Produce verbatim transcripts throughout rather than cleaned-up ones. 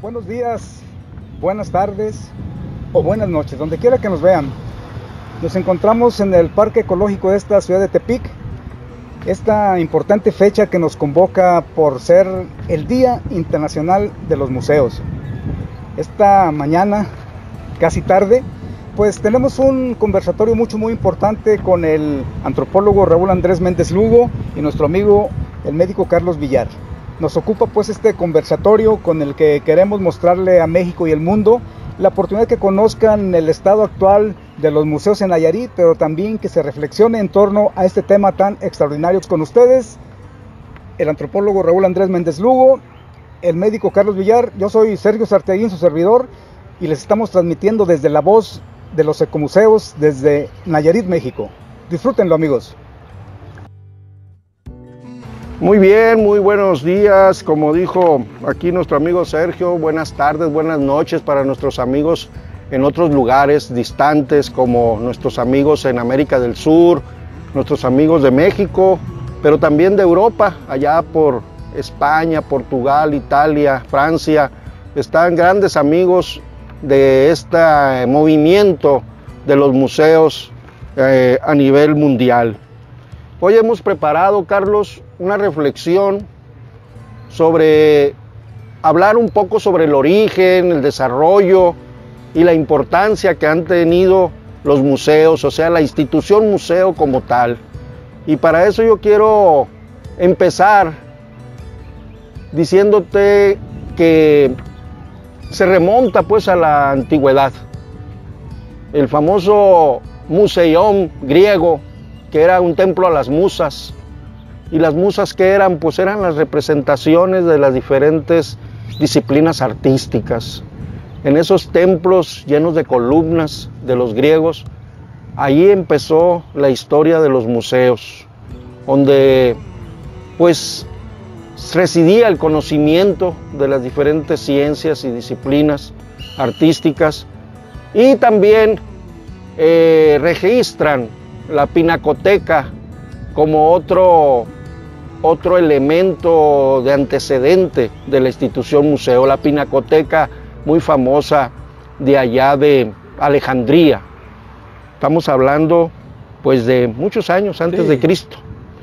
Buenos días, buenas tardes o buenas noches, donde quiera que nos vean. Nos encontramos en el Parque Ecológico de esta ciudad de Tepic, esta importante fecha que nos convoca por ser el Día Internacional de los Museos. Esta mañana, casi tarde, pues tenemos un conversatorio mucho muy importante con el antropólogo Raúl Andrés Méndez Lugo y nuestro amigo el médico Carlos Villar. Nos ocupa pues este conversatorio con el que queremos mostrarle a México y el mundo la oportunidad de que conozcan el estado actual de los museos en Nayarit, pero también que se reflexione en torno a este tema tan extraordinario. Con ustedes, el antropólogo Raúl Andrés Méndez Lugo, el médico Carlos Villar, yo soy Sergio Sarteguín, su servidor, y les estamos transmitiendo desde la voz de los ecomuseos desde Nayarit, México. Disfrútenlo, amigos. Muy bien, muy buenos días, como dijo aquí nuestro amigo Sergio, buenas tardes, buenas noches para nuestros amigos en otros lugares distantes, como nuestros amigos en América del Sur, nuestros amigos de México, pero también de Europa, allá por España, Portugal, Italia, Francia. Están grandes amigos de este movimiento de los museos eh, a nivel mundial. Hoy hemos preparado, Carlos, una reflexión sobre hablar un poco sobre el origen, el desarrollo y la importancia que han tenido los museos, o sea, la institución museo como tal. Y para eso yo quiero empezar diciéndote que se remonta pues a la antigüedad. El famoso Museión griego, que era un templo a las musas. ¿Y las musas qué eran? Pues eran las representaciones de las diferentes disciplinas artísticas. En esos templos llenos de columnas de los griegos, ahí empezó la historia de los museos, donde pues residía el conocimiento de las diferentes ciencias y disciplinas artísticas, y también eh, registran la pinacoteca como otro, otro elemento de antecedente de la institución museo. La pinacoteca muy famosa de allá de Alejandría. Estamos hablando pues de muchos años antes sí. de Cristo.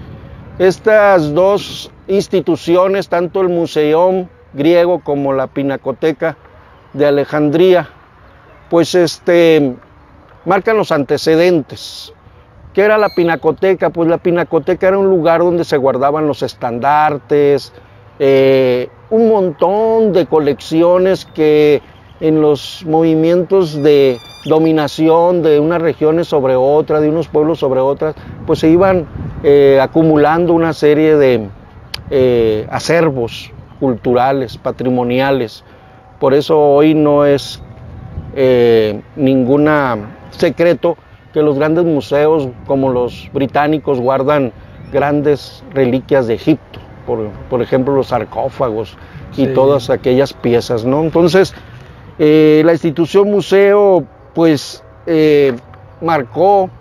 Estas dos instituciones, tanto el Museión griego como la pinacoteca de Alejandría, pues este, marcan los antecedentes. ¿Qué era la pinacoteca? Pues la pinacoteca era un lugar donde se guardaban los estandartes, eh, un montón de colecciones que en los movimientos de dominación de unas regiones sobre otras, de unos pueblos sobre otras, pues se iban eh, acumulando una serie de eh, acervos culturales, patrimoniales. Por eso hoy no es eh, ningún secreto que los grandes museos como los británicos guardan grandes reliquias de Egipto, por, por ejemplo los sarcófagos y sí. todas aquellas piezas, ¿no? Entonces, eh, la institución museo pues eh, marcó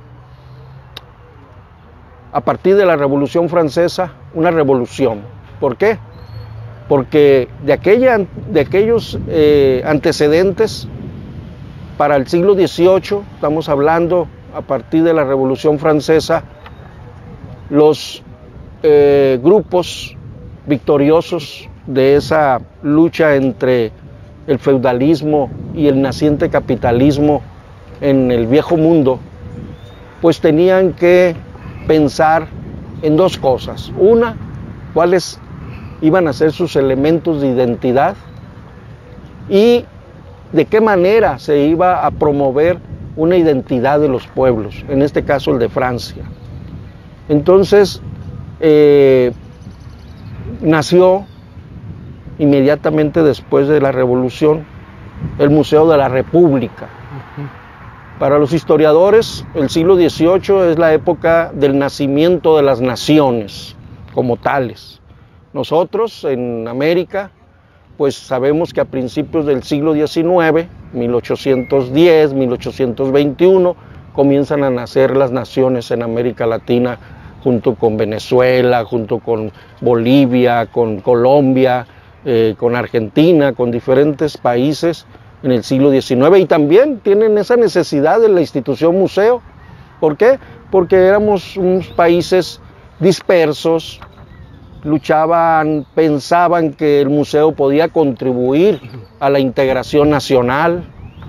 a partir de la Revolución Francesa una revolución. ¿Por qué? Porque de, aquella, de aquellos eh, antecedentes para el siglo dieciocho, estamos hablando a partir de la Revolución Francesa, los eh, grupos victoriosos de esa lucha entre el feudalismo y el naciente capitalismo en el viejo mundo, pues tenían que pensar en dos cosas. Una, cuáles iban a ser sus elementos de identidad y de qué manera se iba a promover una identidad de los pueblos, en este caso el de Francia. Entonces, eh, nació inmediatamente después de la Revolución el Museo de la República. Uh-huh. Para los historiadores, el siglo dieciocho es la época del nacimiento de las naciones como tales. Nosotros en América, pues sabemos que a principios del siglo diecinueve, mil ochocientos diez, mil ochocientos veintiuno, comienzan a nacer las naciones en América Latina, junto con Venezuela, junto con Bolivia, con Colombia, eh, con Argentina, con diferentes países en el siglo diecinueve, y también tienen esa necesidad de la institución museo. ¿Por qué? Porque éramos unos países dispersos, luchaban, pensaban que el museo podía contribuir a la integración nacional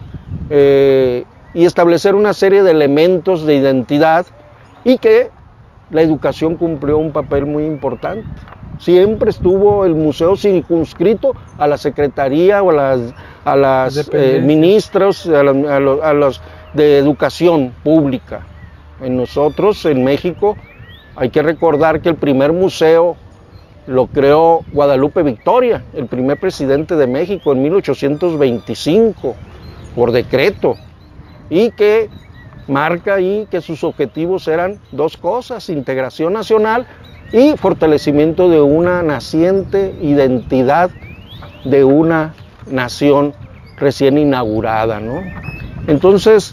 eh, y establecer una serie de elementos de identidad, y que la educación cumplió un papel muy importante. Siempre estuvo el museo circunscrito a la secretaría o a las, a las eh, ministros, a, la, a, los, a los de educación pública. En nosotros, en México, hay que recordar que el primer museo lo creó Guadalupe Victoria, el primer presidente de México, en mil ochocientos veinticinco, por decreto, y que marca ahí que sus objetivos eran dos cosas: integración nacional y fortalecimiento de una naciente identidad de una nación recién inaugurada, ¿no? Entonces,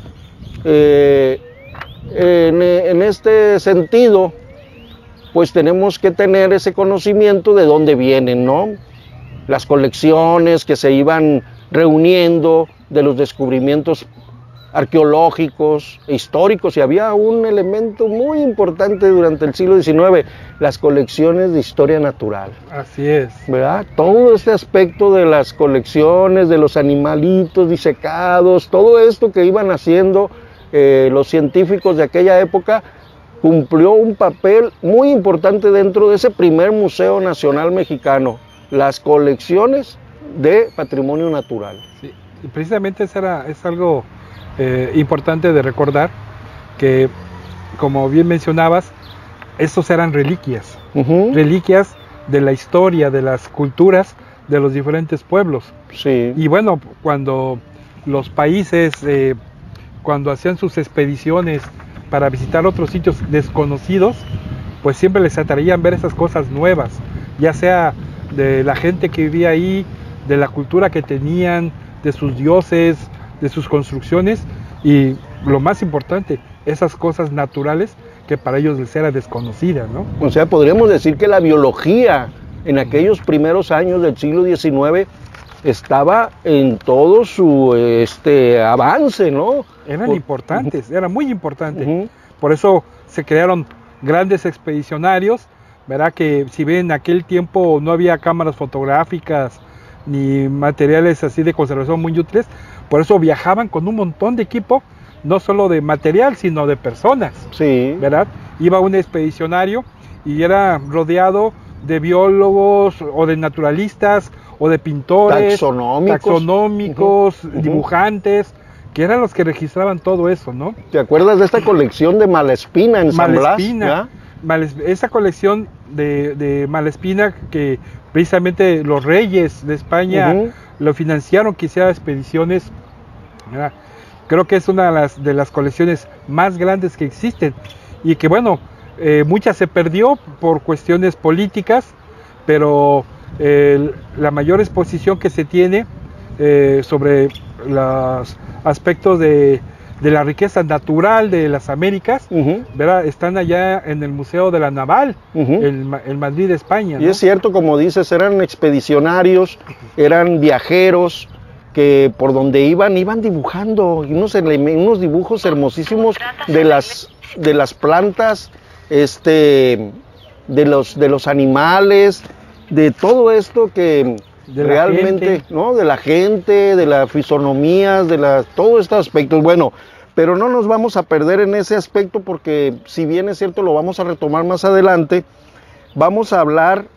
eh, en, en este sentido, pues tenemos que tener ese conocimiento de dónde vienen, ¿no? Las colecciones que se iban reuniendo, de los descubrimientos arqueológicos e históricos, y había un elemento muy importante durante el siglo diecinueve, las colecciones de historia natural. Así es. ¿Verdad? Todo este aspecto de las colecciones, de los animalitos disecados, todo esto que iban haciendo eh, los científicos de aquella época, cumplió un papel muy importante dentro de ese primer Museo Nacional Mexicano, las colecciones de patrimonio natural. Sí, y precisamente eso era, es algo eh, importante de recordar, que como bien mencionabas, estos eran reliquias, uh-huh. reliquias de la historia, de las culturas de los diferentes pueblos. Sí. Y bueno, cuando los países, eh, cuando hacían sus expediciones para visitar otros sitios desconocidos, pues siempre les atraían ver esas cosas nuevas, ya sea de la gente que vivía ahí, de la cultura que tenían, de sus dioses, de sus construcciones, y lo más importante, esas cosas naturales que para ellos les era desconocida, ¿no? O sea, podríamos decir que la biología en aquellos primeros años del siglo diecinueve estaba en todo su este, avance, ¿no? Eran Por... importantes, eran muy importantes. Uh-huh. Por eso se crearon grandes expedicionarios, ¿verdad? Que si bien en aquel tiempo no había cámaras fotográficas ni materiales así de conservación muy útiles, por eso viajaban con un montón de equipo, no solo de material, sino de personas. Sí. ¿Verdad? Iba un expedicionario y era rodeado de biólogos o de naturalistas o de pintores, taxonómicos, taxonómicos uh-huh. dibujantes, que eran los que registraban todo eso, ¿no? ¿Te acuerdas de esta colección de Malespina en San Blas? Malespina, Males, esa colección de, de Malespina que precisamente los reyes de España uh-huh. lo financiaron, que hiciera expediciones, ¿verdad? Creo que es una de las, de las colecciones más grandes que existen, y que bueno, eh, muchas se perdió por cuestiones políticas, pero eh, la mayor exposición que se tiene eh, sobre los aspectos de, de la riqueza natural de las Américas, uh-huh. ¿verdad? Están allá en el Museo de la Naval, uh-huh. en, en Madrid, España, ¿no? Y es cierto, como dices, eran expedicionarios, eran viajeros, que por donde iban, iban dibujando unos, unos dibujos hermosísimos de las, de las plantas, este, de los, de los animales, de todo esto que de realmente, ¿no? De la gente, de las fisonomías, de la, todos estos aspectos. Bueno, pero no nos vamos a perder en ese aspecto, porque si bien es cierto, lo vamos a retomar más adelante. Vamos a hablar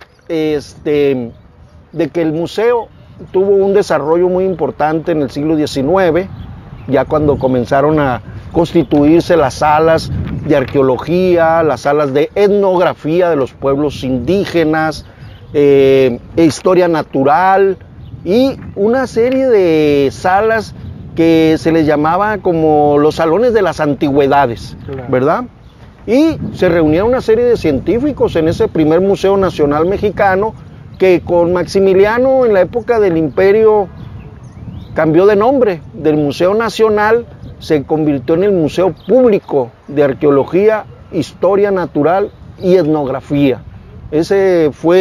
este, de que el museo tuvo un desarrollo muy importante en el siglo diecinueve, ya cuando comenzaron a constituirse las salas de arqueología, las salas de etnografía de los pueblos indígenas, eh, historia natural, y una serie de salas que se les llamaba como los salones de las antigüedades, claro. ¿verdad? Y se reunieron una serie de científicos en ese primer Museo Nacional Mexicano, que con Maximiliano en la época del Imperio cambió de nombre. Del Museo Nacional se convirtió en el Museo Público de Arqueología, Historia Natural y Etnografía. Ese fue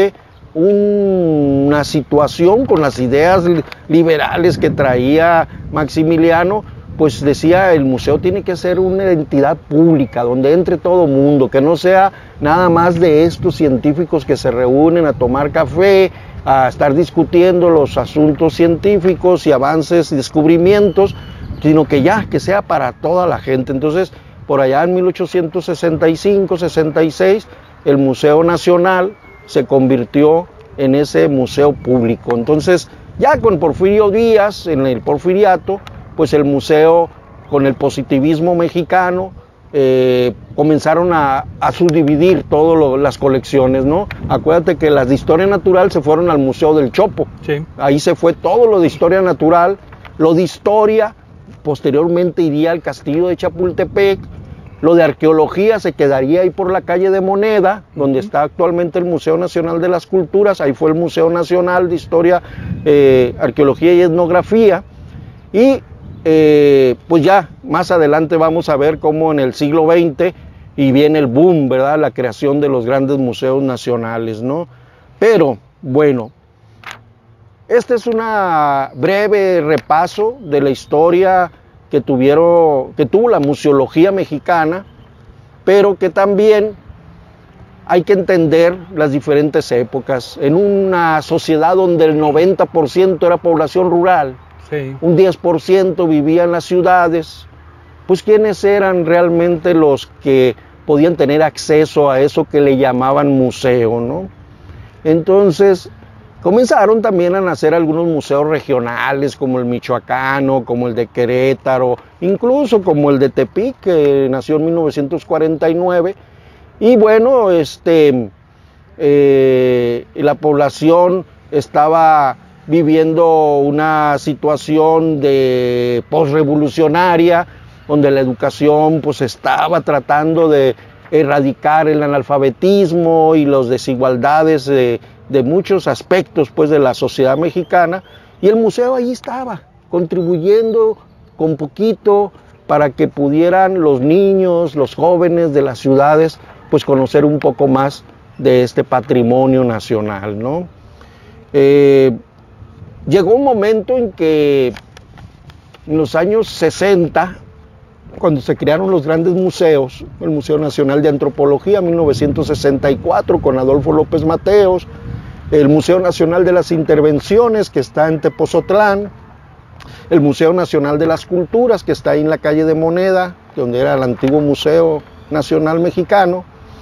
un, una situación con las ideas liberales que traía Maximiliano, pues decía, el museo tiene que ser una entidad pública, donde entre todo mundo, que no sea nada más de estos científicos que se reúnen a tomar café, a estar discutiendo los asuntos científicos y avances y descubrimientos, sino que ya, que sea para toda la gente. Entonces, por allá en mil ochocientos sesenta y cinco, sesenta y seis, el Museo Nacional se convirtió en ese museo público. Entonces, ya con Porfirio Díaz, en el Porfiriato, pues el museo, con el positivismo mexicano, eh, comenzaron a, a subdividir todas las colecciones, ¿no? Acuérdate que las de historia natural se fueron al Museo del Chopo. Sí. Ahí se fue todo lo de historia natural, lo de historia, posteriormente iría al Castillo de Chapultepec, lo de arqueología se quedaría ahí por la calle de Moneda, donde uh-huh. está actualmente el Museo Nacional de las Culturas, ahí fue el Museo Nacional de Historia, eh, Arqueología y Etnografía, y Eh, pues ya más adelante vamos a ver cómo en el siglo veinte y viene el boom, ¿verdad? La creación de los grandes museos nacionales, ¿no? Pero, bueno, este es un breve repaso de la historia que, tuvieron, que tuvo la museología mexicana, pero que también hay que entender las diferentes épocas. En una sociedad donde el noventa por ciento era población rural, sí. un diez por ciento vivía en las ciudades, pues ¿quiénes eran realmente los que podían tener acceso a eso que le llamaban museo, ¿no? Entonces, comenzaron también a nacer algunos museos regionales, como el michoacano, como el de Querétaro, incluso como el de Tepic, que nació en mil novecientos cuarenta y nueve, y bueno, este, eh, la población estaba viviendo una situación de posrevolucionaria, donde la educación pues estaba tratando de erradicar el analfabetismo y las desigualdades de, de muchos aspectos pues de la sociedad mexicana, y el museo allí estaba, contribuyendo con poquito para que pudieran los niños, los jóvenes de las ciudades pues conocer un poco más de este patrimonio nacional, ¿no? Eh, llegó un momento en que en los años sesenta, cuando se crearon los grandes museos, el Museo Nacional de Antropología, mil novecientos sesenta y cuatro, con Adolfo López Mateos, el Museo Nacional de las Intervenciones, que está en Tepozotlán, el Museo Nacional de las Culturas, que está ahí en la calle de Moneda, donde era el antiguo Museo Nacional Mexicano,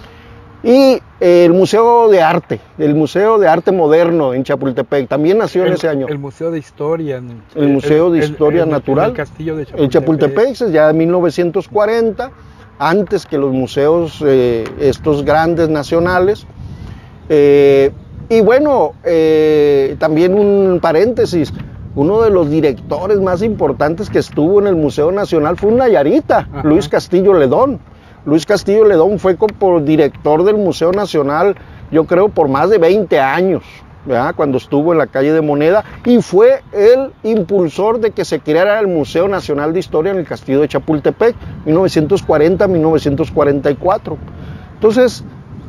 y el Museo de Arte, el Museo de Arte Moderno en Chapultepec, también nació el, en ese año. El Museo de Historia. El, el Museo de Historia el, Natural. El Castillo de Chapultepec. El Chapultepec, ya de mil novecientos cuarenta, antes que los museos eh, estos grandes nacionales. Eh, y bueno, eh, también un paréntesis, uno de los directores más importantes que estuvo en el Museo Nacional fue un nayarita, Ajá. Luis Castillo Ledón. Luis Castillo Ledón fue como director del Museo Nacional, yo creo, por más de veinte años, ¿verdad? Cuando estuvo en la calle de Moneda, y fue el impulsor de que se creara el Museo Nacional de Historia en el Castillo de Chapultepec, mil novecientos cuarenta a mil novecientos cuarenta y cuatro. Entonces,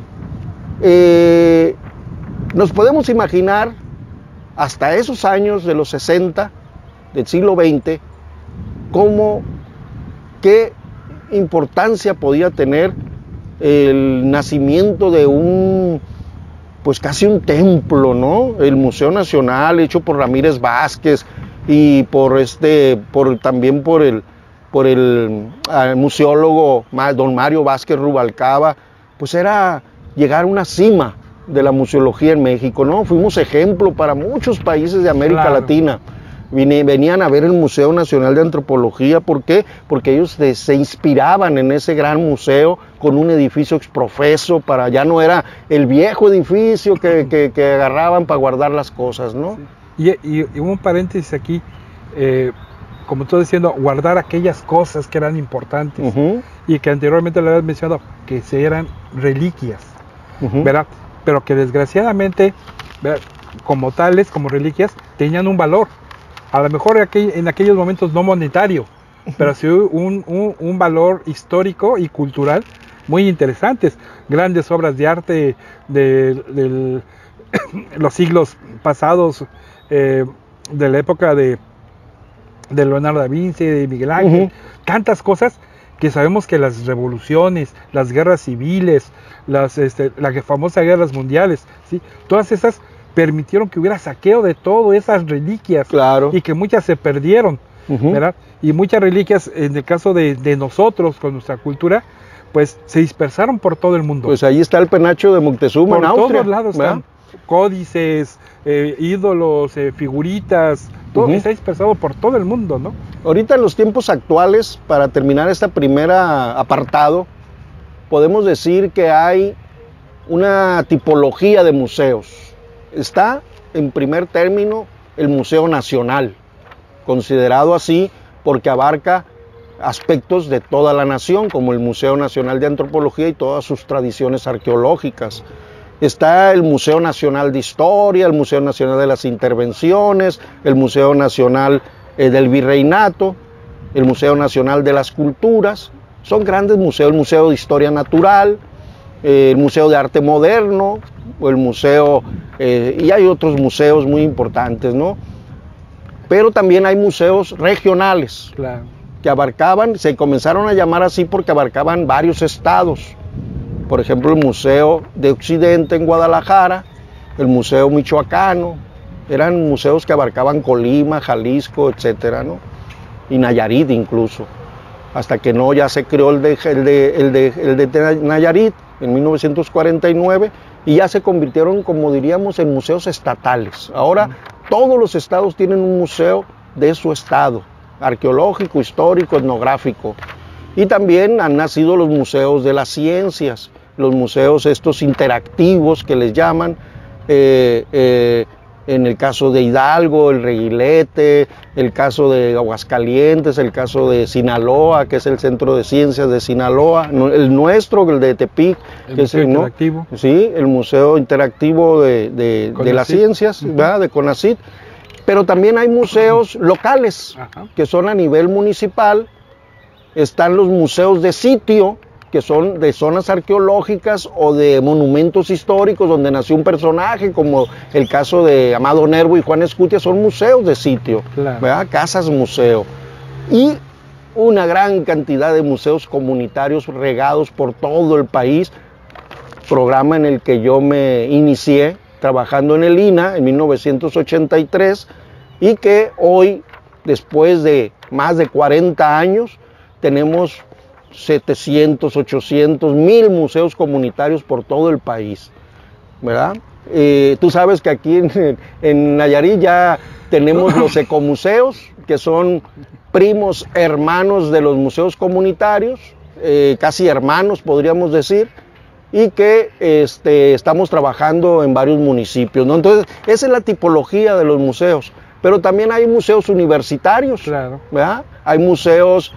eh, nos podemos imaginar, hasta esos años de los sesenta, del siglo veinte, cómo, qué importancia podía tener el nacimiento de un, pues casi un templo, ¿no? El Museo Nacional, hecho por Ramírez Vázquez y por este, por también por el, por el, el museólogo don Mario Vázquez Rubalcaba, pues era llegar a una cima de la museología en México, ¿no? Fuimos ejemplo para muchos países de América claro. Latina. Venían a ver el Museo Nacional de Antropología. ¿Por qué? Porque ellos se, se inspiraban en ese gran museo con un edificio exprofeso, para ya no era el viejo edificio que, que, que agarraban para guardar las cosas, ¿no? Sí. Y, y, y un paréntesis aquí, eh, como tú diciendo, guardar aquellas cosas que eran importantes uh-huh. y que anteriormente le habías mencionado, que se eran reliquias, uh-huh. ¿verdad? Pero que desgraciadamente, ¿verdad? Como tales, como reliquias, tenían un valor. A lo mejor en aquellos momentos no monetario, pero sí un, un, un valor histórico y cultural muy interesantes. Grandes obras de arte de, de, los siglos pasados, eh, de la época de, de Leonardo da Vinci, de Miguel Ángel, uh-huh. tantas cosas que sabemos que las revoluciones, las guerras civiles, las, este, las famosas guerras mundiales, ¿sí? Todas esas permitieron que hubiera saqueo de todo, esas reliquias, claro. y que muchas se perdieron, uh-huh. ¿verdad? Y muchas reliquias, en el caso de, de nosotros, con nuestra cultura, pues se dispersaron por todo el mundo. Pues ahí está el penacho de Moctezuma por en Austria. Por todos lados están códices, eh, ídolos, eh, figuritas, todo uh-huh. está dispersado por todo el mundo, ¿no? Ahorita en los tiempos actuales, para terminar este primer apartado, podemos decir que hay una tipología de museos. Está, en primer término, el Museo Nacional, considerado así porque abarca aspectos de toda la nación, como el Museo Nacional de Antropología y todas sus tradiciones arqueológicas. Está el Museo Nacional de Historia, el Museo Nacional de las Intervenciones, el Museo Nacional eh, del Virreinato, el Museo Nacional de las Culturas. Son grandes museos, el Museo de Historia Natural, eh, el Museo de Arte Moderno, o el Museo, eh, y hay otros museos muy importantes, ¿no? Pero también hay museos regionales, claro. que abarcaban, se comenzaron a llamar así porque abarcaban varios estados. Por ejemplo, el Museo de Occidente en Guadalajara, el Museo Michoacano, eran museos que abarcaban Colima, Jalisco, etcétera, ¿no? Y Nayarit incluso, hasta que no, ya se creó el de, el de, el de, el de Nayarit en mil novecientos cuarenta y nueve y ya se convirtieron, como diríamos, en museos estatales. Ahora todos los estados tienen un museo de su estado, arqueológico, histórico, etnográfico. Y también han nacido los museos de las ciencias, los museos estos interactivos que les llaman, eh, eh, en el caso de Hidalgo, el Reguilete, el caso de Aguascalientes, el caso de Sinaloa, que es el Centro de Ciencias de Sinaloa, el nuestro, el de Tepic, el que museo es el, interactivo. ¿no? Sí, el Museo Interactivo de, de, de las Ciencias, uh-huh. ¿verdad? De CONACYT. Pero también hay museos locales, Ajá. que son a nivel municipal. Están los museos de sitio, que son de zonas arqueológicas o de monumentos históricos donde nació un personaje, como el caso de Amado Nervo y Juan Escutia, son museos de sitio, claro. ¿verdad? Casas museo. Y una gran cantidad de museos comunitarios regados por todo el país, programa en el que yo me inicié trabajando en el I N A en mil novecientos ochenta y tres y que hoy, después de más de cuarenta años, tenemos setecientos, ochocientos, mil museos comunitarios por todo el país, ¿verdad? Eh, tú sabes que aquí en, en Nayarit ya tenemos los ecomuseos, que son primos hermanos de los museos comunitarios, eh, casi hermanos podríamos decir, y que este, estamos trabajando en varios municipios, ¿no? Entonces, esa es la tipología de los museos. Pero también hay museos universitarios, claro. ¿verdad? Hay museos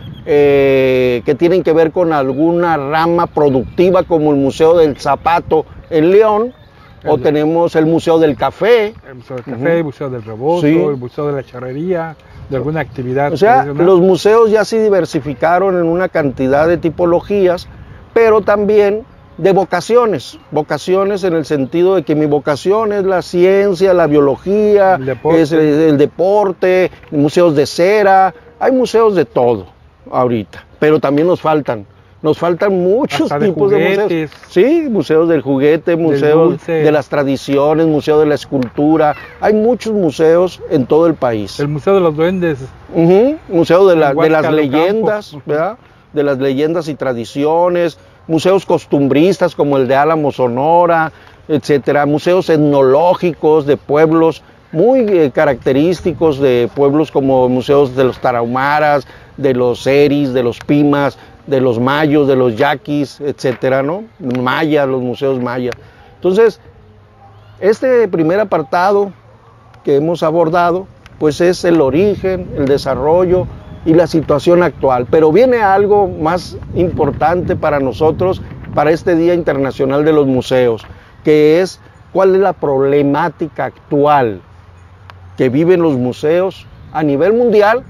eh, que tienen que ver con alguna rama productiva, como el Museo del Zapato en León, el, o tenemos el Museo del Café. El Museo del Café, uh-huh. el Museo del Rebozo, sí. el Museo de la Charrería, de alguna actividad. O sea, los museos ya se diversificaron en una cantidad de tipologías, pero también de vocaciones, vocaciones en el sentido de que mi vocación es la ciencia, la biología, el deporte, es el, el deporte, museos de cera, hay museos de todo ahorita, pero también nos faltan, nos faltan muchos Hasta tipos de, de museos. Sí, museos del juguete, museos de las tradiciones, museo de la escultura, hay muchos museos en todo el país. El Museo de los Duendes. Uh-huh, museo de, la, de las leyendas, ¿verdad? De las leyendas y tradiciones, museos costumbristas como el de Álamo, Sonora, etcétera, museos etnológicos de pueblos muy eh, característicos, de pueblos como museos de los tarahumaras, de los seris, de los pimas, de los mayos, de los yaquis, etcétera, ¿no? Mayas, los museos mayas. Entonces, este primer apartado que hemos abordado, pues es el origen, el desarrollo y la situación actual, pero viene algo más importante para nosotros, para este Día Internacional de los Museos, que es cuál es la problemática actual que viven los museos a nivel mundial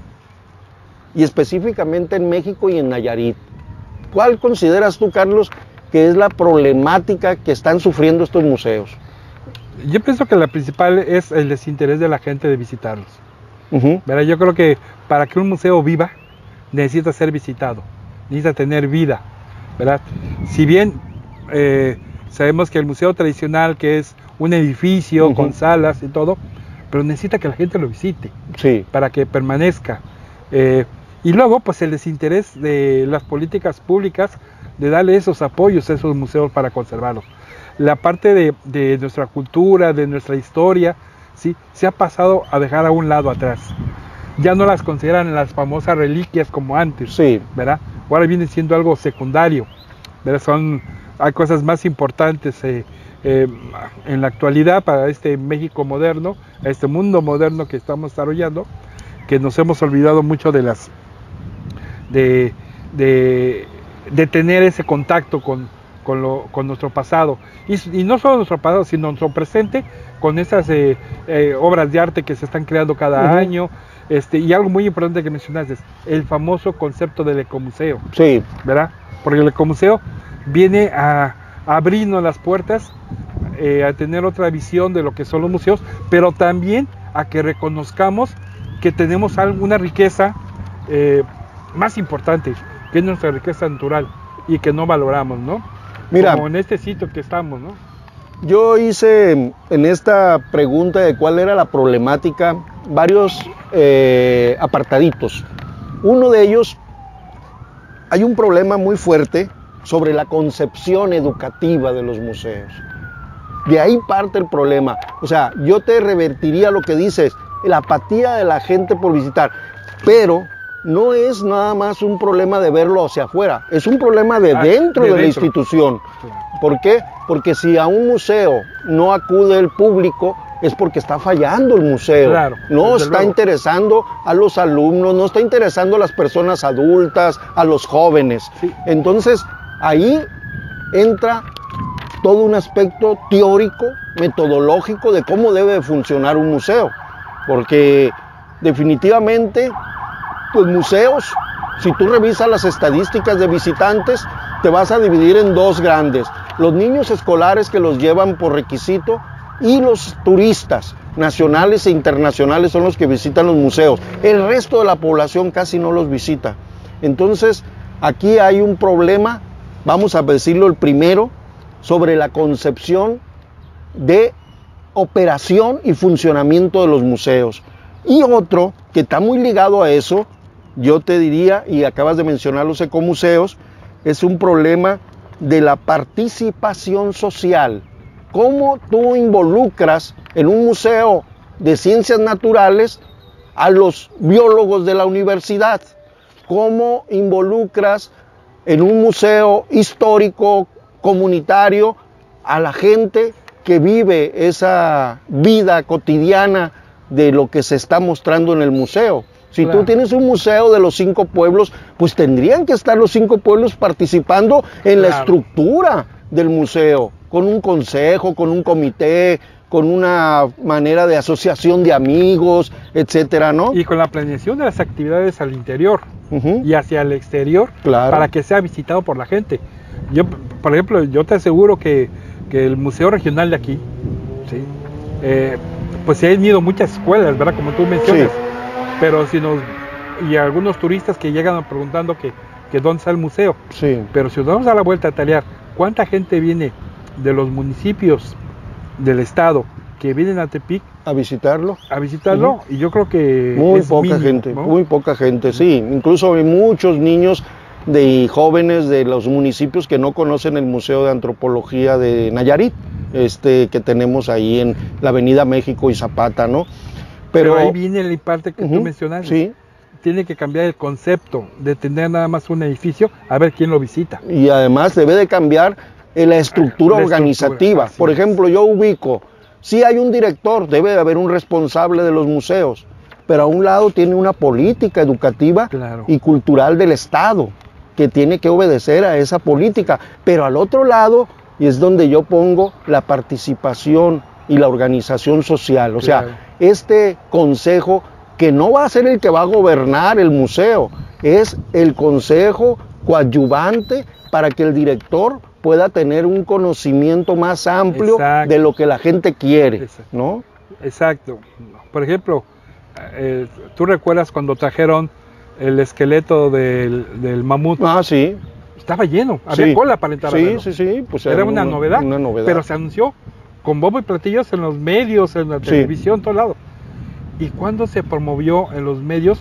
y específicamente en México y en Nayarit. ¿Cuál consideras tú, Carlos, que es la problemática que están sufriendo estos museos? Yo pienso que la principal es el desinterés de la gente de visitarlos. Uh-huh. ¿Verdad? Yo creo que para que un museo viva, necesita ser visitado, necesita tener vida, ¿verdad? Si bien eh, sabemos que el museo tradicional, que es un edificio uh-huh. con salas y todo, pero necesita que la gente lo visite, sí, para que permanezca. Eh, y luego, pues el desinterés de las políticas públicas de darle esos apoyos a esos museos para conservarlos. La parte de, de nuestra cultura, de nuestra historia, ¿sí? Se ha pasado a dejar a un lado atrás. Ya no las consideran las famosas reliquias como antes, sí, ¿verdad? Ahora viene siendo algo secundario, ¿verdad? Son, hay cosas más importantes eh, eh, en la actualidad para este México moderno, este mundo moderno que estamos desarrollando, que nos hemos olvidado mucho de las de, de, de tener ese contacto con, con, lo, con nuestro pasado, y, y no solo nuestro pasado, sino nuestro presente, con esas eh, eh, obras de arte que se están creando cada uh-huh. año. Este, y algo muy importante que mencionaste, el famoso concepto del ecomuseo, sí, ¿verdad? Porque el ecomuseo viene a, a abrirnos las puertas, eh, a tener otra visión de lo que son los museos, pero también a que reconozcamos que tenemos alguna riqueza eh, más importante, que es nuestra riqueza natural, y que no valoramos, ¿no? Mira, como en este sitio que estamos, ¿no? Yo hice en esta pregunta de cuál era la problemática varios eh, apartaditos. Uno de ellos, hay un problema muy fuerte sobre la concepción educativa de los museos. De ahí parte el problema. O sea, yo te revertiría lo que dices, la apatía de la gente por visitar, pero no es nada más un problema de verlo hacia afuera, es un problema de ah, dentro de, de la dentro. institución. ¿Por qué? Porque si a un museo no acude el público, es porque está fallando el museo. Claro, no está luego. interesando a los alumnos, no está interesando a las personas adultas, a los jóvenes. Sí. Entonces, ahí entra todo un aspecto teórico, metodológico de cómo debe funcionar un museo. Porque definitivamente los museos, si tú revisas las estadísticas de visitantes, te vas a dividir en dos grandes: los niños escolares que los llevan por requisito y los turistas nacionales e internacionales son los que visitan los museos. El resto de la población casi no los visita. Entonces, aquí hay un problema, vamos a decirlo el primero, sobre la concepción de operación y funcionamiento de los museos. Y otro que está muy ligado a eso, yo te diría, y acabas de mencionar los ecomuseos, es un problema de la participación social. ¿Cómo tú involucras en un museo de ciencias naturales a los biólogos de la universidad? ¿Cómo involucras en un museo histórico, comunitario, a la gente que vive esa vida cotidiana de lo que se está mostrando en el museo? Si claro. tú tienes un museo de los cinco pueblos, pues tendrían que estar los cinco pueblos participando en claro. la estructura del museo, con un consejo, con un comité, con una manera de asociación de amigos, etcétera, ¿no? Y con la planeación de las actividades al interior uh-huh. y hacia el exterior, claro. para que sea visitado por la gente. Yo, por ejemplo, yo te aseguro que, que el Museo Regional de aquí, ¿sí? eh, pues se han ido muchas escuelas, ¿verdad? Como tú mencionas. Sí. Pero si nos, y algunos turistas que llegan preguntando que, que dónde está el museo. Sí. Pero si nos damos a la vuelta a talear, ¿cuánta gente viene de los municipios del estado que vienen a Tepic a visitarlo? A visitarlo, uh-huh. y yo creo que muy es poca mínimo, gente, ¿no? muy poca gente, sí. Incluso hay muchos niños de jóvenes de los municipios que no conocen el Museo de Antropología de Nayarit, este que tenemos ahí en la Avenida México y Zapata, ¿no? Pero, Pero ahí viene la parte que uh-huh, tú mencionaste. Sí. Tiene que cambiar el concepto de tener nada más un edificio, a ver quién lo visita. Y además debe de cambiar la estructura la organizativa. Estructura, Por ejemplo, yo ubico, si hay un director, debe de haber un responsable de los museos, pero a un lado tiene una política educativa claro. y cultural del Estado, que tiene que obedecer a esa política. Pero al otro lado, y es donde yo pongo la participación y la organización social. O claro. sea, este consejo que no va a ser el que va a gobernar el museo, es el consejo coadyuvante para que el director pueda tener un conocimiento más amplio Exacto. de lo que la gente quiere, Exacto. ¿no? Exacto. Por ejemplo, eh, ¿tú recuerdas cuando trajeron el esqueleto del, del mamut? Ah, sí. Estaba lleno, había Sí. cola para entrar a Sí, verlo. sí, sí. Pues Era una novedad, una novedad. pero se anunció con bombo y platillos en los medios, en la Sí. televisión, en todo lado. Y cuando se promovió en los medios,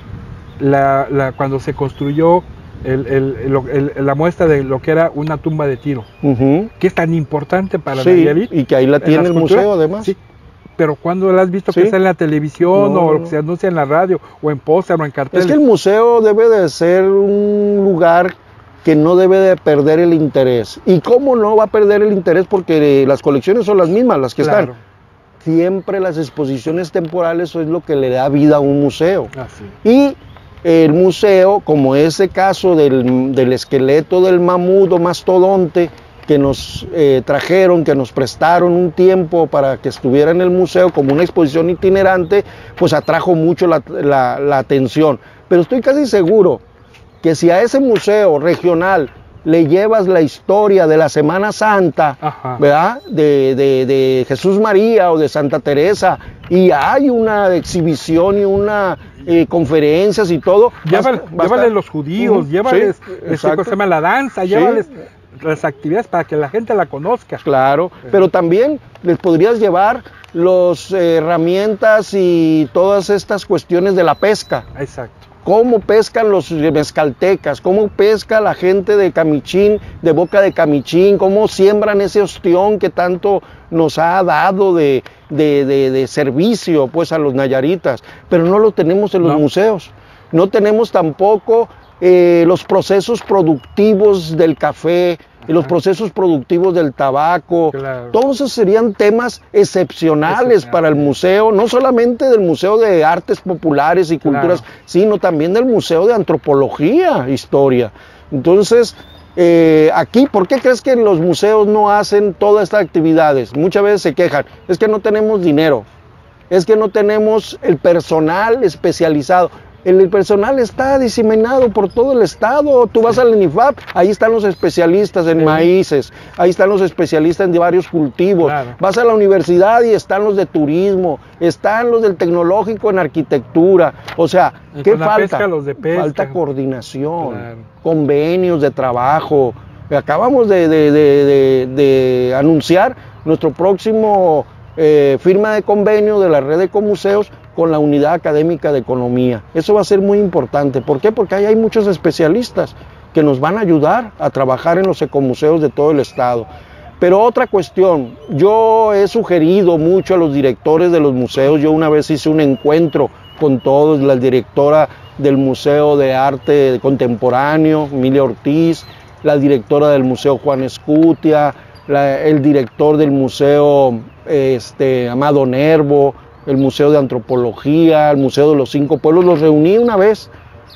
la, la, cuando se construyó el, el, el, el, la muestra de lo que era una tumba de tiro, Uh-huh. que es tan importante para Sí, Nayarit. y que ahí la en tiene las el culturas. museo además. Sí, pero cuando la has visto Sí. que está en la televisión No, o no, que se anuncia en la radio o en póster o en carteles. Es que el museo debe de ser un lugar que no debe de perder el interés. ¿Y cómo no va a perder el interés? Porque las colecciones son las mismas, las que Claro. están. Siempre las exposiciones temporales es lo que le da vida a un museo. Así. Y el museo, como ese caso del, del esqueleto del mamut o mastodonte que nos eh, trajeron, que nos prestaron un tiempo para que estuviera en el museo como una exposición itinerante, pues atrajo mucho la, la, la atención. Pero estoy casi seguro que si a ese museo regional le llevas la historia de la Semana Santa, Ajá. ¿verdad? De, de, de Jesús María o de Santa Teresa, y hay una exhibición y una eh, conferencias y todo. Llévale, basta- llévales basta- los judíos, Ujú, llévales sí, este, exacto. ¿cómo se llama? La danza, Sí. llévales las actividades para que la gente la conozca. Claro, pero también les podrías llevar las herramientas y todas estas cuestiones de la pesca. Exacto. Cómo pescan los mezcaltecas, cómo pesca la gente de Camichín, de Boca de Camichín, cómo siembran ese ostión que tanto nos ha dado de, de, de, de servicio pues a los nayaritas, pero no lo tenemos en los No. museos. No tenemos tampoco eh, los procesos productivos del café, y los Ajá. procesos productivos del tabaco. Claro. Todos esos serían temas excepcionales Excepcional. para el museo, no solamente del Museo de Artes Populares y Claro. Culturas, sino también del Museo de Antropología, Historia. Entonces, eh, aquí, ¿por qué crees que los museos no hacen todas estas actividades? Muchas veces se quejan, es que no tenemos dinero, es que no tenemos el personal especializado. El, el personal está diseminado por todo el estado. Tú vas al INIFAP, ahí están los especialistas en Sí. maíces, ahí están los especialistas en varios cultivos. Claro. Vas a la universidad y están los de turismo, están los del tecnológico en arquitectura. O sea, Y ¿qué con la falta? pesca, los de pesca. Falta coordinación, Claro. convenios de trabajo. Acabamos de, de- de- de- de anunciar nuestro próximo eh, firma de convenio de la red de ecomuseos con la Unidad Académica de Economía. Eso va a ser muy importante. ¿Por qué? Porque ahí hay muchos especialistas que nos van a ayudar a trabajar en los ecomuseos de todo el estado. Pero otra cuestión, yo he sugerido mucho a los directores de los museos. Yo una vez hice un encuentro con todos, la directora del Museo de Arte Contemporáneo, Emilia Ortiz, la directora del Museo Juan Escutia, la- el director del Museo este, Amado Nervo, el Museo de Antropología, el Museo de los Cinco Pueblos. Los reuní una vez.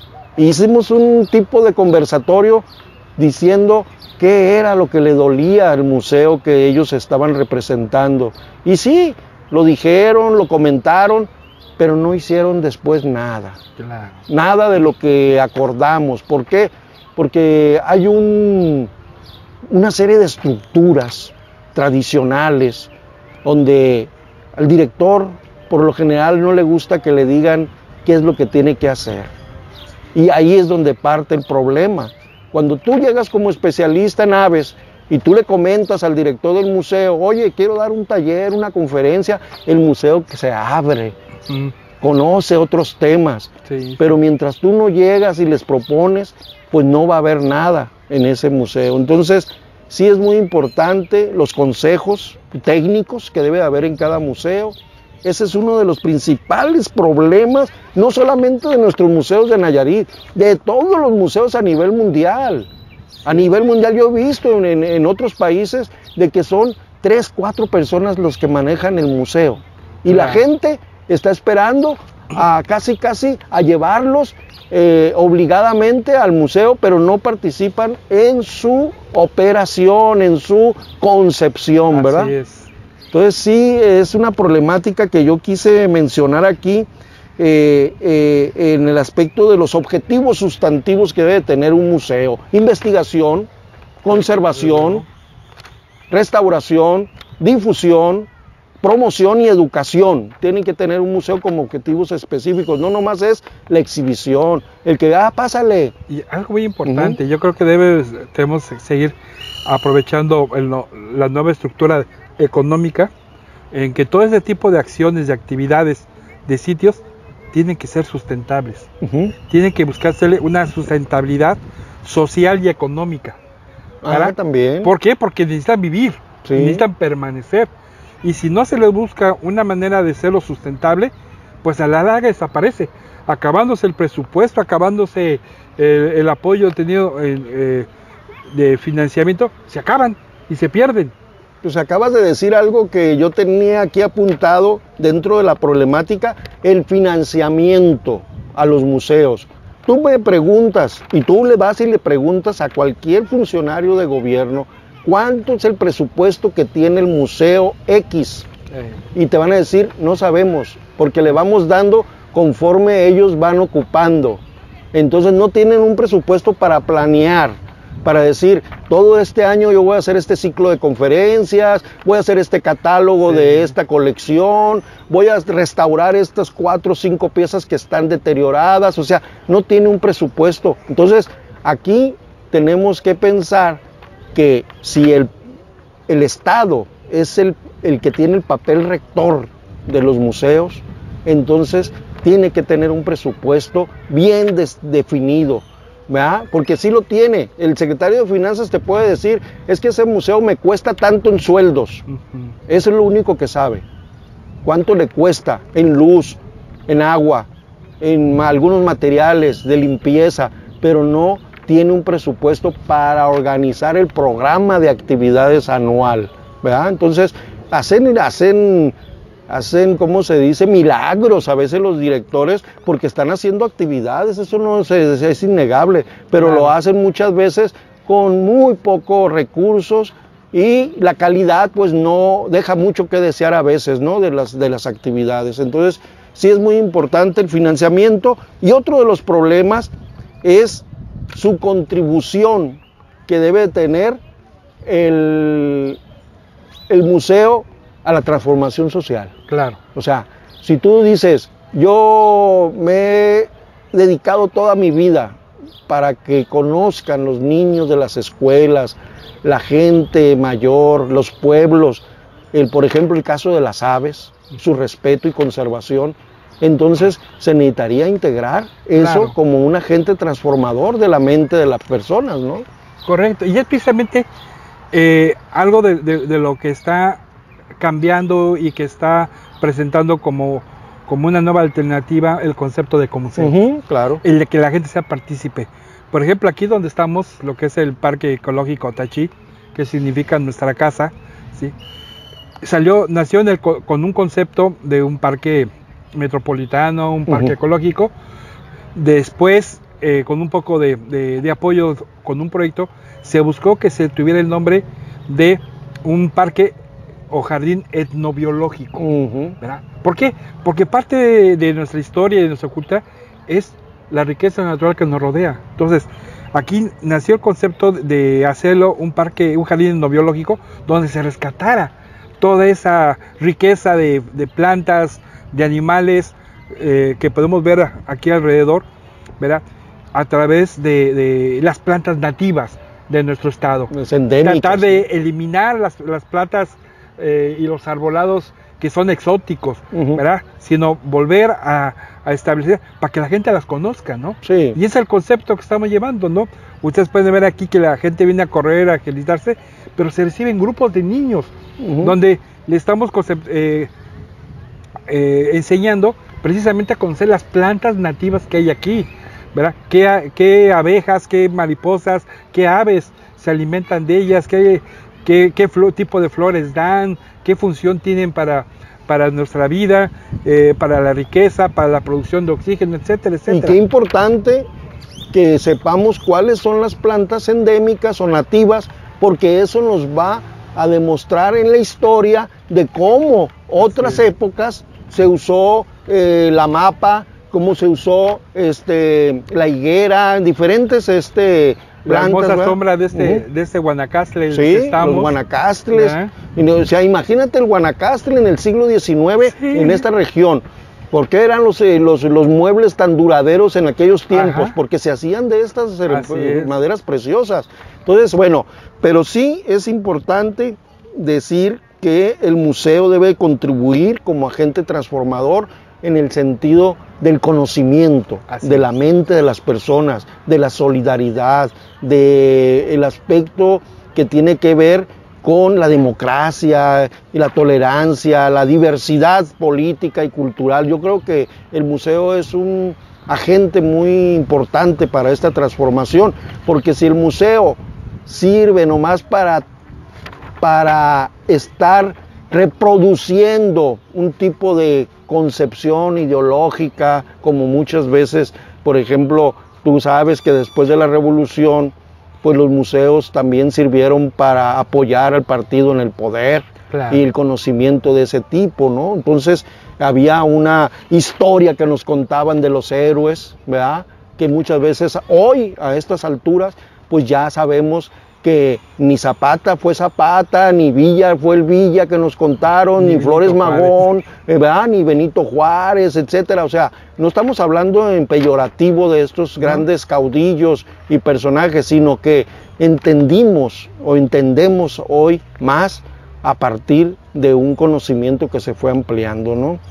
Hicimos un tipo de conversatorio diciendo qué era lo que le dolía al museo que ellos estaban representando. Y sí, lo dijeron, lo comentaron, pero no hicieron después nada. Claro. Nada de lo que acordamos. ¿Por qué? Porque hay un, una serie de estructuras tradicionales donde al director por lo general no le gusta que le digan qué es lo que tiene que hacer. Y ahí es donde parte el problema. Cuando tú llegas como especialista en aves y tú le comentas al director del museo, oye, quiero dar un taller, una conferencia, el museo que se abre, Mm, conoce otros temas. sí. Pero mientras tú no llegas y les propones, pues no va a haber nada en ese museo. Entonces, sí es muy importante los consejos técnicos que debe haber en cada museo. Ese es uno de los principales problemas, no solamente de nuestros museos de Nayarit, de todos los museos a nivel mundial. A nivel mundial yo he visto en, en- en otros países de que son tres, cuatro personas los que manejan el museo. Y la Claro. gente está esperando a casi, casi a llevarlos eh, obligadamente al museo, pero no participan en su operación, en su concepción, ¿verdad? Así es. Entonces sí, es una problemática que yo quise mencionar aquí eh, eh, en el aspecto de los objetivos sustantivos que debe tener un museo. Investigación, conservación, restauración, difusión, promoción y educación. Tienen que tener un museo con objetivos específicos, no nomás es la exhibición, el que, ah, pásale. Y algo muy importante, uh-huh. yo creo que debe, debemos seguir aprovechando el, la nueva estructura económica, en que todo ese tipo de acciones, de actividades, de sitios, tienen que ser sustentables. Uh-huh. Tienen que buscarse una sustentabilidad social y económica. Ah, también. ¿Por qué? Porque necesitan vivir, sí. necesitan permanecer. Y si no se les busca una manera de hacerlo sustentable, pues a la larga desaparece, acabándose el presupuesto, acabándose eh, el apoyo tenido eh, de financiamiento, se acaban y se pierden. Pues acabas de decir algo que yo tenía aquí apuntado dentro de la problemática, el financiamiento a los museos. Tú me preguntas, y tú le vas y le preguntas a cualquier funcionario de gobierno, ¿cuánto es el presupuesto que tiene el Museo X? Eh. Y te van a decir, no sabemos, porque le vamos dando conforme ellos van ocupando. Entonces no tienen un presupuesto para planear, para decir, todo este año yo voy a hacer este ciclo de conferencias, voy a hacer este catálogo sí. de esta colección, voy a restaurar estas cuatro o cinco piezas que están deterioradas, o sea, no tiene un presupuesto. Entonces aquí tenemos que pensar que si el, el Estado es el, el que tiene el papel rector de los museos, entonces tiene que tener un presupuesto bien des, definido, ¿verdad? Porque sí lo tiene. El secretario de Finanzas te puede decir, es que ese museo me cuesta tanto en sueldos. Uh-huh. Eso es lo único que sabe. ¿Cuánto le cuesta en luz, en agua, en algunos materiales de limpieza? Pero no tiene un presupuesto para organizar el programa de actividades anual, ¿verdad? Entonces, hacen, hacen, hacen, ¿cómo se dice? Milagros a veces los directores porque están haciendo actividades, eso no es, es innegable, pero claro. lo hacen muchas veces con muy pocos recursos y la calidad pues no deja mucho que desear a veces, ¿no? De las, de las actividades. Entonces, sí es muy importante el financiamiento y otro de los problemas es su contribución que debe tener el, el museo a la transformación social. Claro. O sea, si tú dices, yo me he dedicado toda mi vida para que conozcan los niños de las escuelas, la gente mayor, los pueblos, el, por ejemplo, el caso de las aves, su respeto y conservación, entonces se necesitaría integrar eso claro. como un agente transformador de la mente de las personas, ¿no? Correcto, y es precisamente eh, algo de, de, de lo que está cambiando y que está presentando como, como una nueva alternativa el concepto de comuseo. Uh-huh, claro. El de que la gente sea partícipe. Por ejemplo, aquí donde estamos, lo que es el Parque Ecológico Tachí, que significa nuestra casa, ¿sí? Salió, nació en el, con un concepto de un parque metropolitano, un parque uh-huh. ecológico. Después, eh, con un poco de, de, de apoyo con un proyecto, se buscó que se tuviera el nombre de un parque o jardín etnobiológico. Uh-huh. ¿Verdad? ¿Por qué? Porque parte de, de nuestra historia y de nuestra cultura es la riqueza natural que nos rodea. Entonces, aquí nació el concepto de hacerlo un parque, un jardín etnobiológico, donde se rescatara toda esa riqueza de, de plantas, de animales eh, que podemos ver aquí alrededor, ¿verdad? A través de, de las plantas nativas de nuestro estado. Tratar de eliminar las, las plantas eh, y los arbolados que son exóticos, uh-huh. ¿verdad? Sino volver a, a establecer para que la gente las conozca, ¿no? Sí. Y ese es el concepto que estamos llevando, ¿no? Ustedes pueden ver aquí que la gente viene a correr, a agilizarse, pero se reciben grupos de niños, uh-huh. donde le estamos eh, eh, enseñando precisamente a conocer las plantas nativas que hay aquí, ¿verdad? ¿Qué, qué abejas, qué mariposas, qué aves se alimentan de ellas, qué, qué, qué tipo de flores dan, qué función tienen para, para nuestra vida, eh, para la riqueza, para la producción de oxígeno, etcétera, etcétera. Y qué importante que sepamos cuáles son las plantas endémicas o nativas, porque eso nos va a demostrar en la historia de cómo otras sí. épocas se usó eh, la mapa, cómo se usó este, la higuera, diferentes este, la plantas. hermosa ¿verdad? sombra de este, Uh-huh. de este Guanacaste. Sí, que estamos. los guanacastles. ¿Eh? Y, o sea, imagínate el Guanacastle en el siglo diecinueve Sí. en esta región. ¿Por qué eran los, eh, los, los muebles tan duraderos en aquellos tiempos? Ajá. Porque se hacían de estas eh, Así es. maderas preciosas. Entonces, bueno, pero sí es importante decir que el museo debe contribuir como agente transformador en el sentido del conocimiento, Así de es. la mente de las personas, de la solidaridad, del aspecto que tiene que ver con la democracia y la tolerancia, la diversidad política y cultural. Yo creo que el museo es un agente muy importante para esta transformación, porque si el museo sirve nomás para, para estar reproduciendo un tipo de concepción ideológica, como muchas veces, por ejemplo, tú sabes que después de la revolución, pues los museos también sirvieron para apoyar al partido en el poder. Claro. Y el conocimiento de ese tipo, ¿no? Entonces había una historia que nos contaban de los héroes, ¿verdad? Que muchas veces hoy, a estas alturas, pues ya sabemos que ni Zapata fue Zapata, ni Villa fue el Villa que nos contaron, ni, ni Flores Magón, ¿verdad? Ni Benito Juárez, etcétera. O sea, no estamos hablando en peyorativo de estos grandes caudillos y personajes, sino que entendimos o entendemos hoy más a partir de un conocimiento que se fue ampliando, ¿no?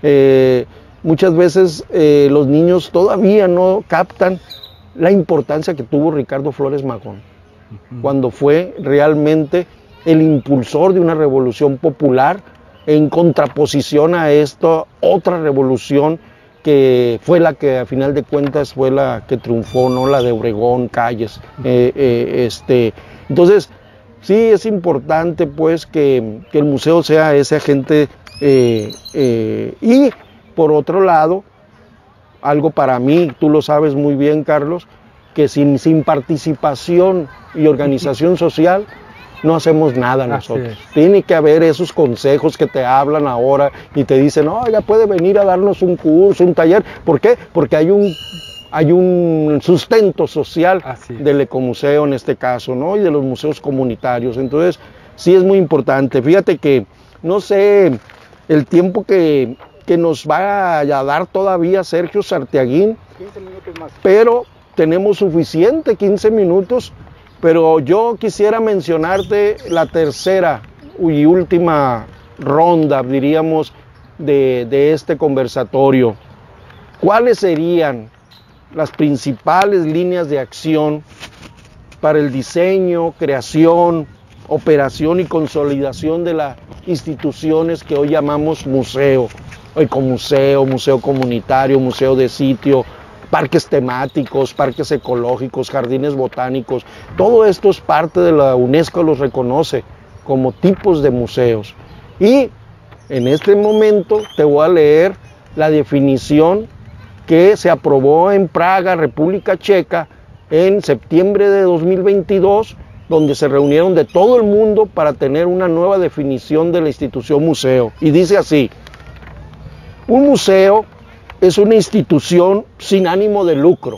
Eh, muchas veces eh, los niños todavía no captan la importancia que tuvo Ricardo Flores Magón, cuando fue realmente el impulsor de una revolución popular en contraposición a esta otra revolución que fue la que a final de cuentas fue la que triunfó, ¿no? La de Obregón, Calles. Eh, eh, este, entonces, sí es importante pues que, que el museo sea ese agente eh, eh, y por otro lado, algo para mí, tú lo sabes muy bien, Carlos, que sin, sin participación y organización social no hacemos nada nosotros. Tiene que haber esos consejos que te hablan ahora y te dicen, no, ya puede venir a darnos un curso, un taller. ¿Por qué? Porque hay un, hay un sustento social del ecomuseo en este caso, ¿no? Y de los museos comunitarios. Entonces, sí es muy importante. Fíjate que, no sé, el tiempo que, que nos va a dar todavía Sergio Sartiaguín, quince minutos más. Pero tenemos suficiente, quince minutos, pero yo quisiera mencionarte la tercera y última ronda, diríamos, de, de este conversatorio. ¿Cuáles serían las principales líneas de acción para el diseño, creación, operación y consolidación de las instituciones que hoy llamamos museo? Ecomuseo, museo comunitario, museo de sitio, parques temáticos, parques ecológicos, jardines botánicos. Todo esto es parte de la UNESCO, los reconoce como tipos de museos. Y en este momento te voy a leer la definición que se aprobó en Praga, República Checa, en septiembre de dos mil veintidós, donde se reunieron de todo el mundo para tener una nueva definición de la institución museo. Y dice así: un museo es una institución sin ánimo de lucro,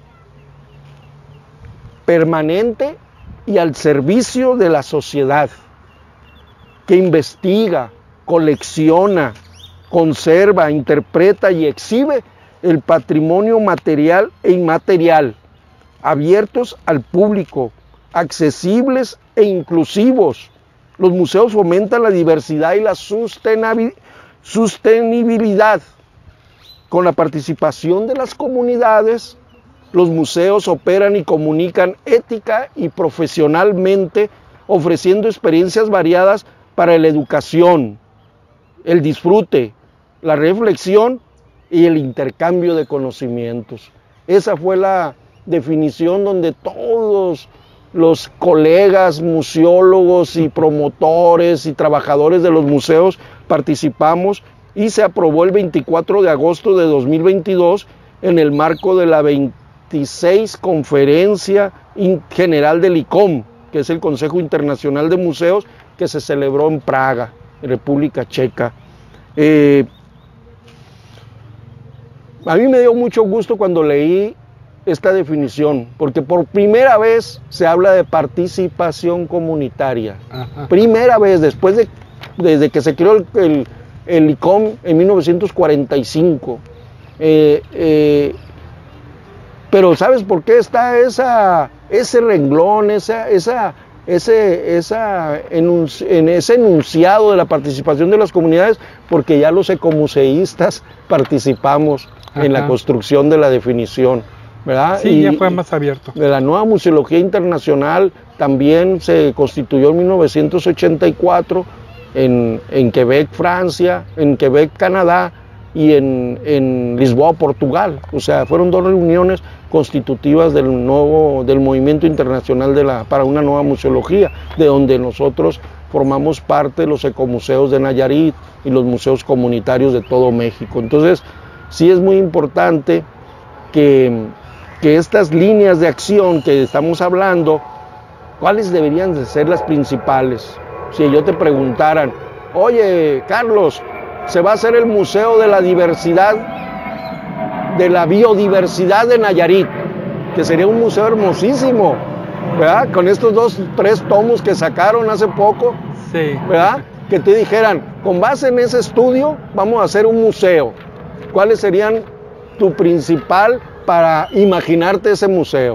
permanente y al servicio de la sociedad, que investiga, colecciona, conserva, interpreta y exhibe el patrimonio material e inmaterial, abiertos al público, accesibles e inclusivos. Los museos fomentan la diversidad y la sostenibilidad. Con la participación de las comunidades, los museos operan y comunican ética y profesionalmente, ofreciendo experiencias variadas para la educación, el disfrute, la reflexión y el intercambio de conocimientos. Esa fue la definición donde todos los colegas museólogos y promotores y trabajadores de los museos participamos, y se aprobó el veinticuatro de agosto de dos mil veintidós en el marco de la veintiséis Conferencia General del I C O M, que es el Consejo Internacional de Museos, que se celebró en Praga, República Checa. Eh, A mí me dio mucho gusto cuando leí esta definición, porque por primera vez se habla de participación comunitaria. Ajá. Primera vez, después de desde que se creó el, el, el I C O M en mil novecientos cuarenta y cinco. Eh, eh, pero ¿sabes por qué está esa, ese renglón, esa, esa, ese, esa enunci, en ese enunciado de la participación de las comunidades? Porque ya los ecomuseístas participamos Ajá. en la construcción de la definición, ¿verdad? Sí, y ya fue más abierto. De la nueva museología internacional también se constituyó en mil novecientos ochenta y cuatro en, en Quebec, Francia, en Quebec, Canadá, y en, en Lisboa, Portugal. O sea, fueron dos reuniones constitutivas del nuevo del movimiento internacional de la, para una nueva museología, de donde nosotros formamos parte de los ecomuseos de Nayarit y los museos comunitarios de todo México. Entonces, sí es muy importante que, que estas líneas de acción que estamos hablando, ¿cuáles deberían de ser las principales? Si yo te preguntaran, oye, Carlos, se va a hacer el Museo de la Diversidad, de la Biodiversidad de Nayarit, que sería un museo hermosísimo, ¿verdad? Con estos dos, tres tomos que sacaron hace poco, sí. ¿verdad? Que te dijeran, con base en ese estudio, vamos a hacer un museo. ¿Cuáles serían tu principal para imaginarte ese museo?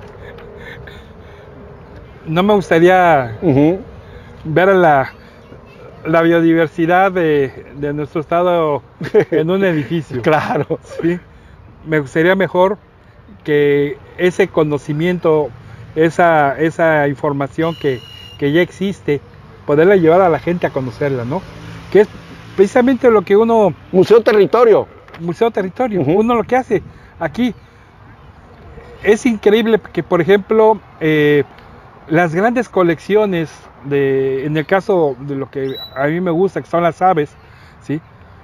No me gustaría uh-huh. ver a la... la biodiversidad de, de nuestro estado en un edificio. Claro. ¿Sí? Me gustaría mejor que ese conocimiento, esa, esa información que, que ya existe, poderla llevar a la gente a conocerla, ¿no? Que es precisamente lo que uno... Museo Territorio. Museo Territorio. Uh-huh. Uno lo que hace aquí. Es increíble que, por ejemplo, eh, las grandes colecciones de, en el caso de lo que a mí me gusta, que son las aves, ¿sí?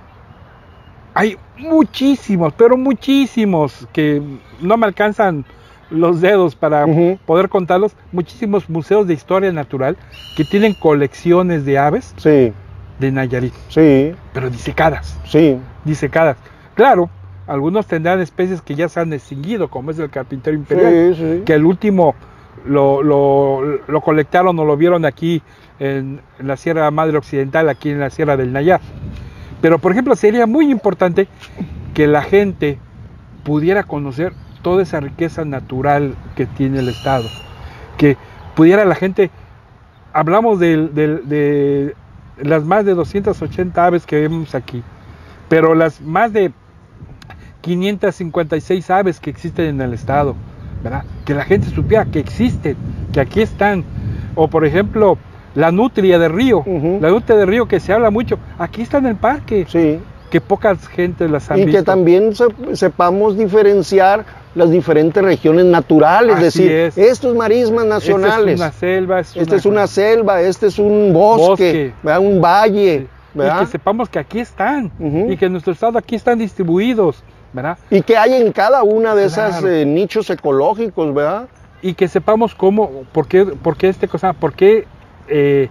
Hay muchísimos, pero muchísimos, que no me alcanzan los dedos para uh-huh. poder contarlos, muchísimos museos de historia natural que tienen colecciones de aves sí. de Nayarit, sí. pero disecadas, sí. disecadas. Claro, algunos tendrán especies que ya se han extinguido, como es el carpintero imperial, sí, sí. que el último Lo, lo, lo colectaron o lo vieron aquí en, en la Sierra Madre Occidental, aquí en la Sierra del Nayar. Pero, por ejemplo, sería muy importante que la gente pudiera conocer toda esa riqueza natural que tiene el estado. Que pudiera la gente... Hablamos de, de, de las más de doscientas ochenta aves que vemos aquí, pero las más de quinientas cincuenta y seis aves que existen en el estado, ¿verdad? Que la gente supiera que existen, que aquí están. O por ejemplo, la nutria de río, uh-huh. la nutria de río que se habla mucho, aquí está en el parque, sí. que pocas gente las han y visto. Y que también se, sepamos diferenciar las diferentes regiones naturales, es decir, es. estos marismas nacionales. Esta es una selva, es esta una... es una selva, este es un bosque, bosque. un valle. Sí. ¿verdad? Y que sepamos que aquí están, uh-huh. y que en nuestro estado aquí están distribuidos, ¿verdad? Y que hay en cada una de claro. esas eh, nichos ecológicos, ¿verdad? Y que sepamos cómo, por qué, por qué este cosa, por qué eh,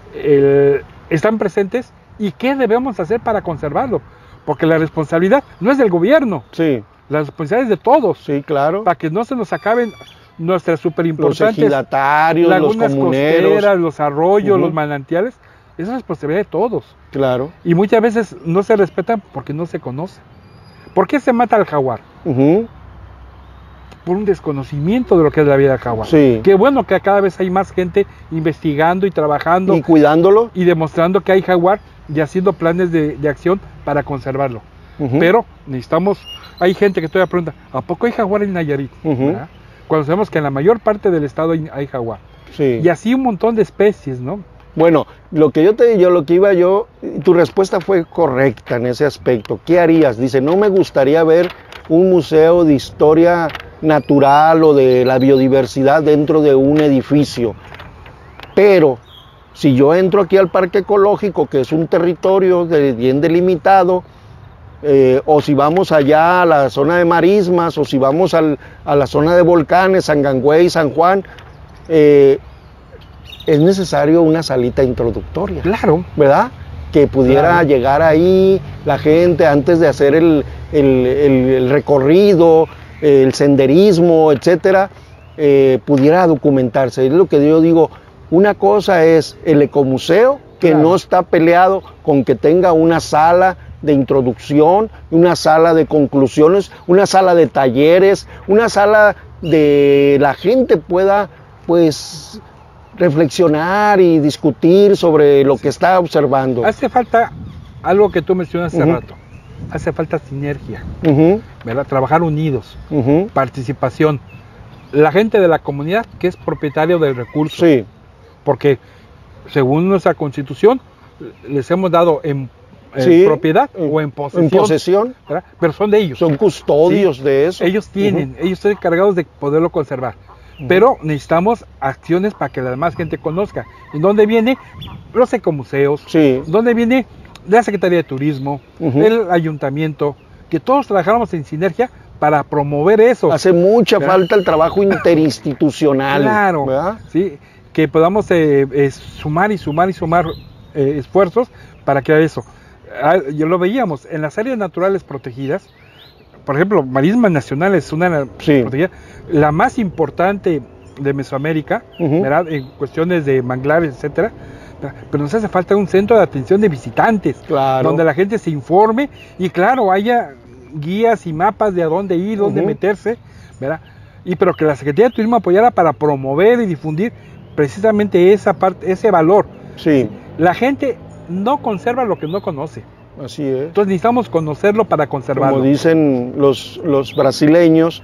el, están presentes y qué debemos hacer para conservarlo. Porque la responsabilidad no es del gobierno, sí. la responsabilidad es de todos. Sí, claro. Para que no se nos acaben nuestras súper importantes los ejidatarios, lagunas los comuneros, costeras, los arroyos, uh-huh. los manantiales. Esa es responsabilidad de todos. Claro. Y muchas veces no se respetan porque no se conoce. ¿Por qué se mata al jaguar? Uh-huh. Por un desconocimiento de lo que es la vida del jaguar. Sí. Qué bueno que cada vez hay más gente investigando y trabajando. Y cuidándolo. Y demostrando que hay jaguar y haciendo planes de, de acción para conservarlo. Uh-huh. Pero necesitamos, hay gente que todavía pregunta, ¿a poco hay jaguar en Nayarit? Uh-huh. Cuando sabemos que en la mayor parte del estado hay, hay jaguar. Sí. Y así un montón de especies, ¿no? Bueno, lo que yo te yo lo que iba yo, tu respuesta fue correcta en ese aspecto. ¿Qué harías? Dice, no me gustaría ver un museo de historia natural o de la biodiversidad dentro de un edificio. Pero si yo entro aquí al parque ecológico, que es un territorio de, bien delimitado, eh, o si vamos allá a la zona de marismas, o si vamos al, a la zona de volcanes, San Gangüey, San Juan, eh, es necesario una salita introductoria. Claro. ¿Verdad? Que pudiera claro. llegar ahí la gente antes de hacer el, el, el, el recorrido, el senderismo, etcétera, eh, pudiera documentarse. Es lo que yo digo, una cosa es el ecomuseo, que claro, no está peleado con que tenga una sala de introducción, una sala de conclusiones, una sala de talleres, una sala de la gente pueda pues reflexionar y discutir sobre lo que está observando. Hace falta algo que tú mencionas hace uh-huh. rato, hace falta sinergia, uh-huh. ¿verdad? Trabajar unidos, uh-huh. participación, la gente de la comunidad que es propietario del recurso, sí. porque según nuestra constitución les hemos dado en En sí, propiedad en, o en posesión, en posesión. ¿verdad? Pero son de ellos. Son custodios sí, de eso. Ellos tienen, uh-huh. ellos están encargados de poderlo conservar. Uh-huh. Pero necesitamos acciones para que la demás gente conozca. ¿En dónde viene? Los ecomuseos. Sí. ¿Dónde viene? La Secretaría de Turismo, uh-huh. el Ayuntamiento, que todos trabajáramos en sinergia para promover eso. Hace mucha ¿verdad? falta el trabajo interinstitucional. Claro, ¿verdad? Sí, que podamos eh, eh, sumar y sumar y sumar eh, esfuerzos para crear eso. Yo lo veíamos en las áreas naturales protegidas, por ejemplo, Marismas Nacionales es una sí. protegida, la más importante de Mesoamérica, uh-huh. ¿verdad? En cuestiones de manglares, etcétera. Pero nos hace falta un centro de atención de visitantes, claro. donde la gente se informe y claro, haya guías y mapas de a dónde ir, dónde uh-huh. meterse, ¿verdad? Y pero que la Secretaría de Turismo apoyara para promover y difundir precisamente esa parte, ese valor. Sí. La gente no conserva lo que no conoce. Así es. Entonces necesitamos conocerlo para conservarlo. Como dicen los, los brasileños,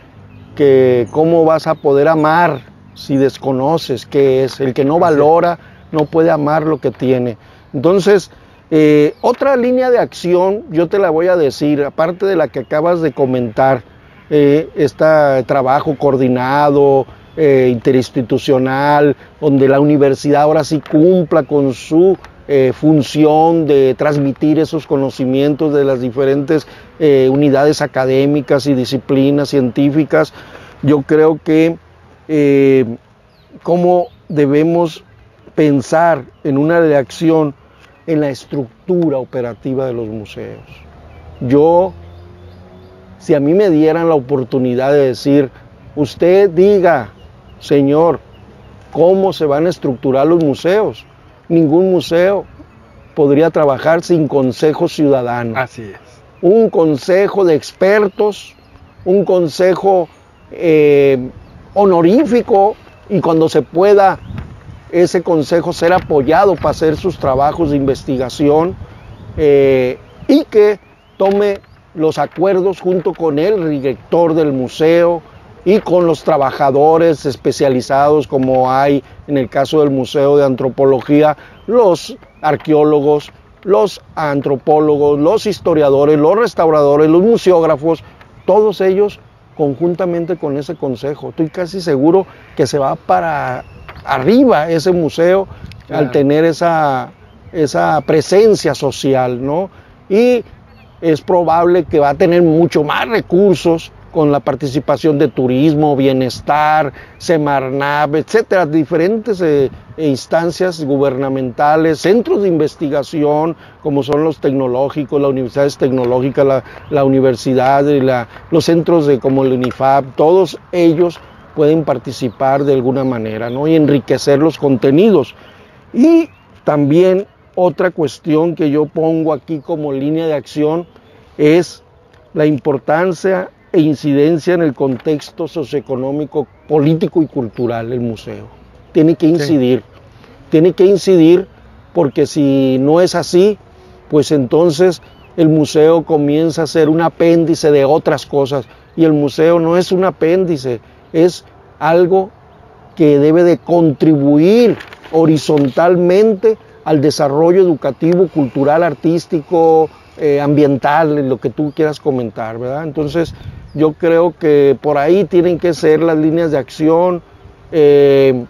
que cómo vas a poder amar si desconoces qué es. El que no valora no puede amar lo que tiene. Entonces, eh, otra línea de acción, yo te la voy a decir, aparte de la que acabas de comentar, eh, este trabajo coordinado, eh, interinstitucional, donde la universidad ahora sí cumpla con su Eh, función de transmitir esos conocimientos de las diferentes eh, unidades académicas y disciplinas científicas. Yo creo que eh, cómo debemos pensar en una reacción en la estructura operativa de los museos. Yo, si a mí me dieran la oportunidad de decir, usted diga, señor, ¿cómo se van a estructurar los museos? Ningún museo podría trabajar sin consejo ciudadano. Así es. Un consejo de expertos, un consejo eh, honorífico y cuando se pueda ese consejo ser apoyado para hacer sus trabajos de investigación eh, y que tome los acuerdos junto con el director del museo y con los trabajadores especializados como hay en el caso del Museo de Antropología, los arqueólogos, los antropólogos, los historiadores, los restauradores, los museógrafos, todos ellos conjuntamente con ese consejo. Estoy casi seguro que se va para arriba ese museo claro. al tener esa, esa presencia social, ¿no? Y es probable que va a tener mucho más recursos con la participación de turismo, bienestar, Semarnat, etcétera, diferentes eh, instancias gubernamentales, centros de investigación, como son los tecnológicos, las universidades tecnológicas, la, la universidad, la, los centros de, como el UNIFAP, todos ellos pueden participar de alguna manera, ¿no? Y enriquecer los contenidos. Y también otra cuestión que yo pongo aquí como línea de acción es la importancia e incidencia en el contexto socioeconómico, político y cultural del museo. Tiene que incidir, sí. tiene que incidir porque si no es así, pues entonces el museo comienza a ser un apéndice de otras cosas y el museo no es un apéndice, es algo que debe de contribuir horizontalmente al desarrollo educativo, cultural, artístico, eh, ambiental, lo que tú quieras comentar, ¿verdad? Entonces, yo creo que por ahí tienen que ser las líneas de acción eh,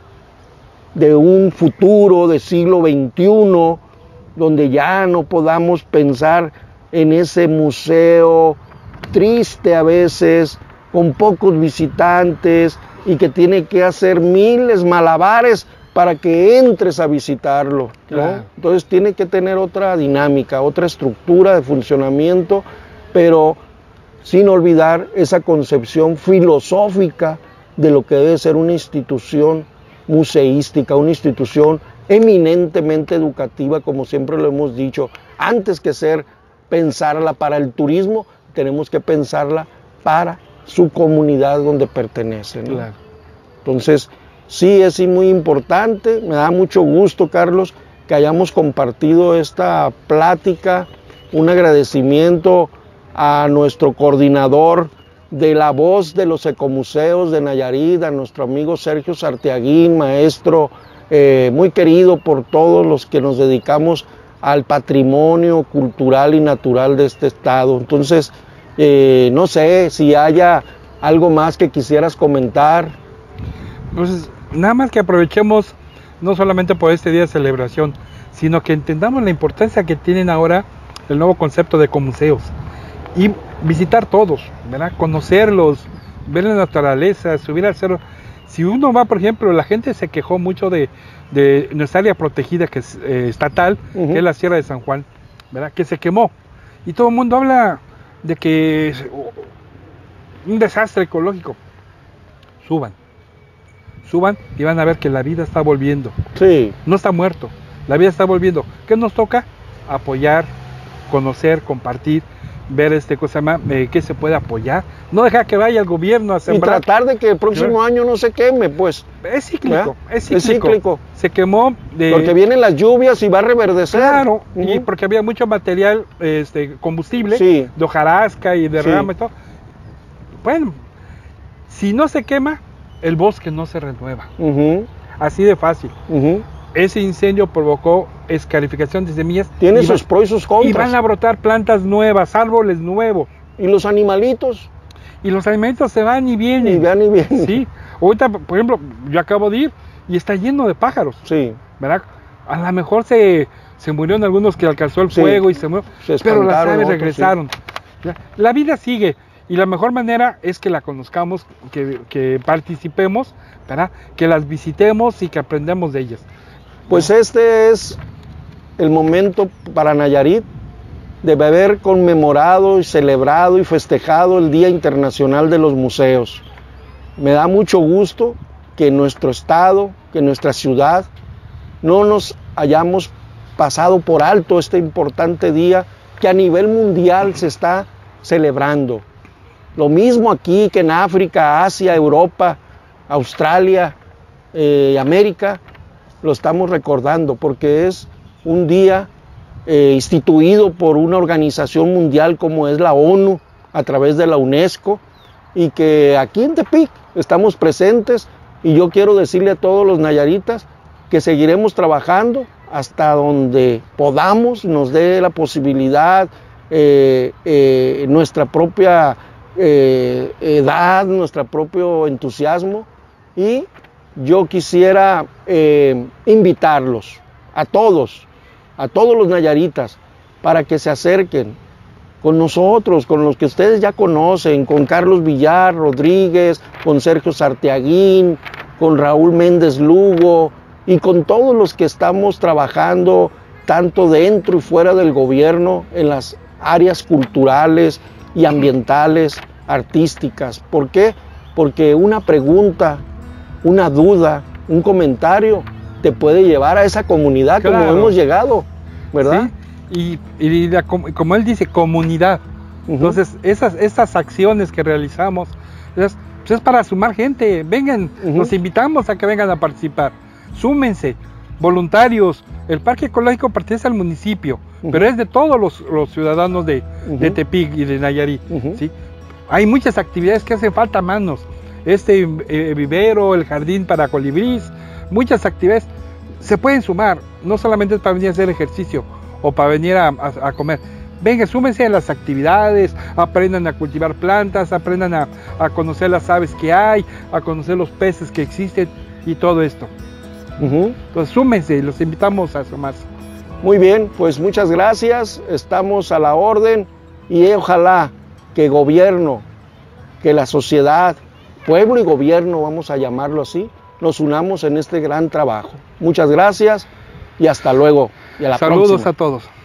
de un futuro de siglo veintiuno, donde ya no podamos pensar en ese museo triste a veces, con pocos visitantes y que tiene que hacer miles malabares para que entres a visitarlo, ¿no? Claro. Entonces tiene que tener otra dinámica, otra estructura de funcionamiento, pero sin olvidar esa concepción filosófica de lo que debe ser una institución museística, una institución eminentemente educativa, como siempre lo hemos dicho. Antes que ser pensarla para el turismo, tenemos que pensarla para su comunidad donde pertenece, ¿no? Claro. Entonces, sí, es muy importante. Me da mucho gusto, Carlos, que hayamos compartido esta plática. Un agradecimiento a nuestro coordinador de la voz de los ecomuseos de Nayarit, a nuestro amigo Sergio Sartiaguín, maestro eh, muy querido por todos los que nos dedicamos al patrimonio cultural y natural de este estado. Entonces, eh, no sé si haya algo más que quisieras comentar. Pues nada más que aprovechemos no solamente por este día de celebración, sino que entendamos la importancia que tienen ahora el nuevo concepto de ecomuseos y visitar todos, ¿verdad? Conocerlos, ver la naturaleza, subir al cerro. Si uno va, por ejemplo, la gente se quejó mucho de, de nuestra área protegida, que es eh, estatal, uh-huh. que es la Sierra de San Juan, ¿verdad? Que se quemó. Y todo el mundo habla de que es un desastre ecológico. Suban, suban y van a ver que la vida está volviendo. Sí. No está muerto, la vida está volviendo. ¿Qué nos toca? Apoyar, conocer, compartir, ver este cosa más, eh, que se puede apoyar, no dejar que vaya el gobierno a sembrar. Y tratar de que el próximo ¿verdad? año no se queme, pues. Es cíclico, es cíclico, es cíclico. Se quemó de... Porque vienen las lluvias y va a reverdecer. Claro, uh-huh. y porque había mucho material, este, combustible, sí. de hojarasca y de sí. rama y todo. Bueno, si no se quema, el bosque no se renueva. Uh-huh. Así de fácil. Uh-huh. Ese incendio provocó escarificación de semillas. Tiene sus pros y sus contras. Y van a brotar plantas nuevas, árboles nuevos. ¿Y los animalitos? Y los animalitos se van y vienen. Y van y vienen. Sí. Ahorita, por ejemplo, yo acabo de ir y está lleno de pájaros. Sí. ¿Verdad? A lo mejor se, se murieron algunos que alcanzó el fuego sí. y se murió. Se pero las aves otros, regresaron. Sí. La vida sigue. Y la mejor manera es que la conozcamos, que, que participemos, ¿verdad? Que las visitemos y que aprendamos de ellas. Pues este es el momento para Nayarit de haber conmemorado y celebrado y festejado el Día Internacional de los Museos. Me da mucho gusto que en nuestro estado, que en nuestra ciudad, no nos hayamos pasado por alto este importante día que a nivel mundial se está celebrando. Lo mismo aquí que en África, Asia, Europa, Australia, eh, América, lo estamos recordando porque es un día eh, instituido por una organización mundial como es la ONU a través de la UNESCO y que aquí en Tepic estamos presentes y yo quiero decirle a todos los nayaritas que seguiremos trabajando hasta donde podamos, nos dé la posibilidad, eh, eh, nuestra propia eh, edad, nuestro propio entusiasmo y yo quisiera eh, invitarlos a todos, a todos los nayaritas, para que se acerquen con nosotros, con los que ustedes ya conocen, con Carlos Villar Rodríguez, con Sergio Sartiaguín, con Raúl Méndez Lugo y con todos los que estamos trabajando tanto dentro y fuera del gobierno en las áreas culturales y ambientales, artísticas. ¿Por qué? Porque una pregunta, una duda, un comentario te puede llevar a esa comunidad claro. como hemos llegado, ¿verdad? Sí, y, y la, como él dice, comunidad. Uh-huh. Entonces, esas, esas acciones que realizamos, es, pues es para sumar gente. Vengan, uh-huh. los invitamos a que vengan a participar. Súmense, voluntarios. El Parque Ecológico pertenece al municipio, uh-huh. pero es de todos los, los ciudadanos de, uh-huh. de Tepic y de Nayarit. Uh-huh. ¿sí? Hay muchas actividades que hacen falta manos. Este eh, vivero, el jardín para colibrís, muchas actividades se pueden sumar, no solamente es para venir a hacer ejercicio o para venir a, a, a comer. Venga, súmense a las actividades, aprendan a cultivar plantas, aprendan a, a conocer las aves que hay, a conocer los peces que existen y todo esto. Uh-huh. Entonces súmense, los invitamos a sumarse. Muy bien, pues muchas gracias, estamos a la orden y ojalá que gobierno, que la sociedad, pueblo y gobierno, vamos a llamarlo así, nos unamos en este gran trabajo. Muchas gracias y hasta luego. Y a la Saludos próxima. a todos.